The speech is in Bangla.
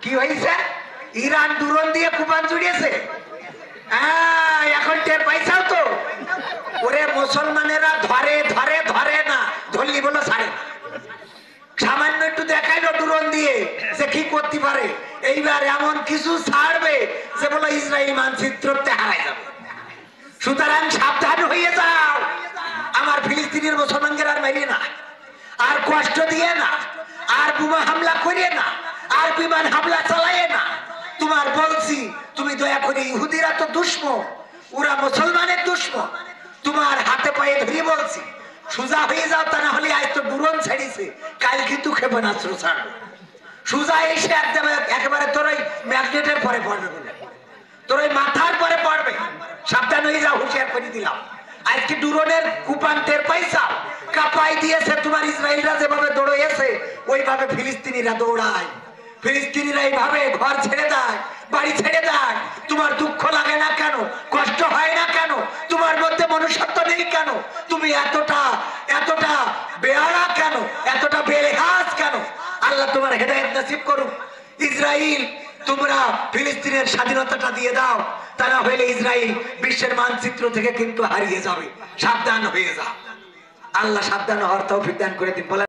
কি হয়েছে? ইরান ড্রোন দিয়ে কুপান জুড়িয়েছে। এখন টের পাইছাও তো? ওরে মুসলমানেরা ধরে ধরে ধরে না, ধরলি বলো ছাড়ে না। সামান্য একটু দেখাইলো ড্রোন দিয়ে যে কি করতে পারে। এইবার এমন কিছু ছাড়বে যে বলো ইসরায়েল মানচিত্রতে হারাই যাবে। সুতরাং সাবধান হয়ে যাও। আমার ফিলিস্তিনের মুসলমানদের আর মারিয়ে না, আর কষ্ট দিয়ে না, আর বোমা হামলা করিয়ে না, আর বিমান হামলা চালাইয়ে না। তোমার বলছি তুমি দয়া করে, ইহুদিরা তো দুশ্মন, ওরা মুসলমানের দুশ্মন। তোমার হাতে পায়ে ধরে বলছি সোজা হয়ে যাও, তা না হলে আজ তো ড্রোন ছাড়িয়েছে, কাল কিন্তু ক্ষেপণাস্ত্র ছাড়বে। সোজা এসে একেবারে তোর ওই ম্যাগনেটের পরে পড়বে বলে, তোর ওই মাথার পরে পড়বে। সাবধান হয়ে যাও, হুঁশিয়ার করে দিলাম। আজকে ড্রোনের কুপান টের পাইছাও? কাপাই দিয়েছে তোমার ইসরায়েলরা যেভাবে দৌড়িয়েছে, ওইভাবে ফিলিস্তিনিরা দৌড়ায়। ফিলিস্তিনিরা এইভাবে ঘর ছেড়ে দেয়, বাড়ি ছেড়ে দেয়। তোমার দুঃখ লাগে না কেন? কষ্ট হয় না কেন? তোমার মধ্যে মনুষ্যত্ব নেই কেন? তুমি এতটা এতটা বেয়ারা কেন? এতটা বেলেহাজ কেন? আল্লাহ তোমার হেদায়েত নসিব করুক। ইসরায়েল, তোমরা ফিলিস্তিনের স্বাধীনতাটা দিয়ে দাও, তা না হলে ইসরায়েল বিশ্বের মানচিত্র থেকে কিন্তু হারিয়ে যাবে। সাবধান হয়ে যাও। আল্লাহ সাবধান হওয়ার তৌফিক দান করে দিন।